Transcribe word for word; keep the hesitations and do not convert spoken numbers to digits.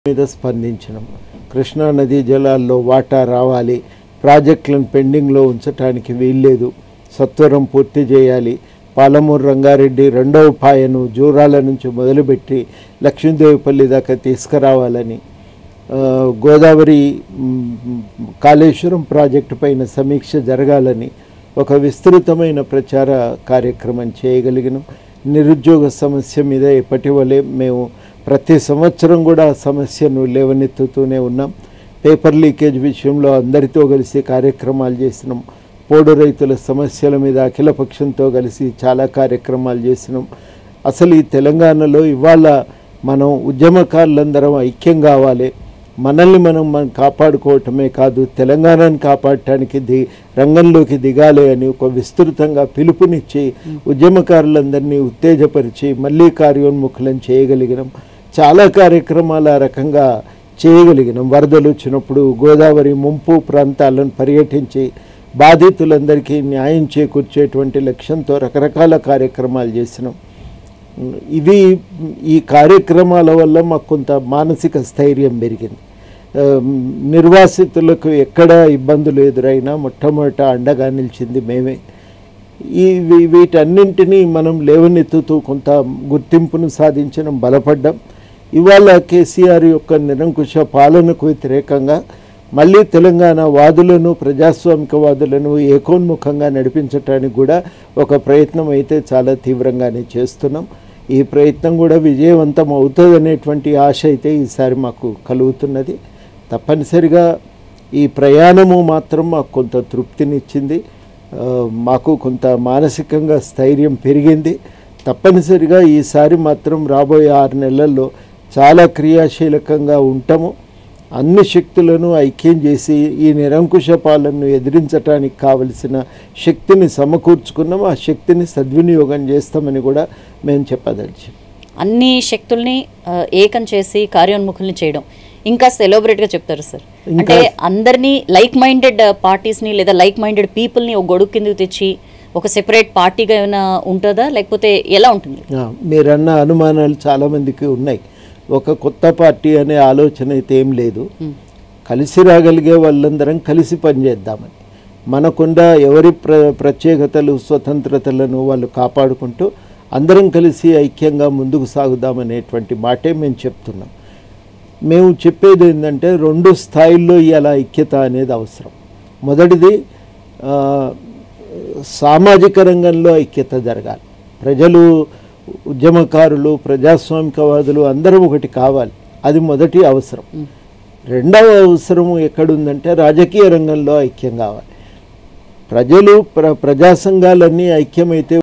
మీద స్పందించడం, కృష్ణా నదీ జలాల్లో వాటా రావాలి, ప్రాజెక్టులను పెండింగ్లో ఉంచడానికి వీల్లేదు, సత్వరం పూర్తి చేయాలి, పాలమూరు రంగారెడ్డి రెండవ పాయను జూరాల నుంచి మొదలుపెట్టి లక్ష్మీదేవిపల్లి దాకా తీసుకురావాలని, గోదావరి కాళేశ్వరం ప్రాజెక్టు పైన సమీక్ష జరగాలని ఒక విస్తృతమైన ప్రచార కార్యక్రమం చేయగలిగినాం. నిరుద్యోగ సమస్య మీద ఎప్పటి వలె మేము ప్రతి సంవత్సరం కూడా సమస్యను లేవనెత్తుతూనే ఉన్నాం. పేపర్ లీకేజ్ విషయంలో అందరితో కలిసి కార్యక్రమాలు చేసినాం. పోడు రైతుల సమస్యల మీద అఖిలపక్షంతో కలిసి చాలా కార్యక్రమాలు చేసినాం. అసలు ఈ తెలంగాణలో ఇవాళ మనం ఉద్యమకారులందరం ఐక్యం కావాలి, మనల్ని మనం మనం కాపాడుకోవటమే కాదు తెలంగాణను కాపాడటానికి ది రంగంలోకి దిగాలి అని ఒక విస్తృతంగా పిలుపునిచ్చి ఉద్యమకారులందరినీ ఉత్తేజపరిచి మళ్ళీ కార్యోన్ముఖులను చేయగలిగినాం. చాలా కార్యక్రమాలు ఆ రకంగా చేయగలిగినాం. వరదలు వచ్చినప్పుడు గోదావరి ముంపు ప్రాంతాలను పర్యటించి బాధితులందరికీ న్యాయం చేకూర్చేటువంటి లక్ష్యంతో రకరకాల కార్యక్రమాలు చేసినాం. ఇవి ఈ కార్యక్రమాల వల్ల మాకు కొంత మానసిక స్థైర్యం పెరిగింది. నిర్వాసితులకు ఎక్కడ ఇబ్బందులు ఎదురైనా మొట్టమొదట అండగా నిలిచింది మేమే. ఈ వీటన్నింటినీ మనం లేవనెత్తుతూ కొంత గుర్తింపును సాధించడం, బలపడ్డాం. ఇవాళ కేసీఆర్ యొక్క నిరంకుశ పాలనకు వ్యతిరేకంగా మళ్ళీ తెలంగాణ వాదులను, ప్రజాస్వామికవాదులను ఏకోన్ముఖంగా నడిపించడానికి కూడా ఒక ప్రయత్నం అయితే చాలా తీవ్రంగానే చేస్తున్నాం. ఈ ప్రయత్నం కూడా విజయవంతం అవుతుంది అనేటువంటి ఆశ అయితే ఈసారి మాకు కలుగుతున్నది. తప్పనిసరిగా ఈ ప్రయాణము మాత్రం మాకు కొంత తృప్తినిచ్చింది, మాకు కొంత మానసికంగా స్థైర్యం పెరిగింది. తప్పనిసరిగా ఈసారి మాత్రం రాబోయే ఆరు నెలల్లో చాలా క్రియాశీలకంగా ఉంటాము. అన్ని శక్తులను ఐక్యం చేసి ఈ నిరంకుశ పాలనను ఎదిరించడానికి కావలసిన శక్తిని సమకూర్చుకున్నాం. ఆ శక్తిని సద్వినియోగం చేస్తామని కూడా మేము చెప్పదలిచాం. అన్ని శక్తుల్ని ఏకం చేసి కార్యోన్ముఖుల్ని చేయడం ఇంకా సెలబ్రేట్గా చెప్తారు సార్. అంటే అందరినీ లైక్ మైండెడ్ పార్టీస్ని లేదా లైక్ మైండెడ్ పీపుల్ని ఒక గొడుగు కిందకు తెచ్చి ఒక సెపరేట్ పార్టీగా ఏమైనా ఉంటుందా, లేకపోతే ఎలా ఉంటుంది? మీరన్న అనుమానాలు చాలామందికి ఉన్నాయి. ఒక కొత్త పార్టీ అనే ఆలోచన అయితే ఏం లేదు. కలిసి రాగలిగే వాళ్ళందరం కలిసి పనిచేద్దామని, మనకుండా ఎవరి ప్ర ప్రత్యేకతలు స్వతంత్రతలను వాళ్ళు కాపాడుకుంటూ అందరం కలిసి ఐక్యంగా ముందుకు సాగుదామనేటువంటి మాటే మేము చెప్తున్నాం. మేము చెప్పేది ఏంటంటే రెండు స్థాయిల్లో ఇలా ఐక్యత అనేది అవసరం. మొదటిది సామాజిక రంగంలో ఐక్యత జరగాలి. ప్రజలు, ఉద్యమకారులు, ప్రజాస్వామికవాదులు అందరం ఒకటి కావాలి. అది మొదటి అవసరం. రెండవ అవసరం ఎక్కడుందంటే రాజకీయ రంగంలో ఐక్యం కావాలి. ప్రజలు ప్ర ప్రజా సంఘాలన్నీ ఐక్యమైతే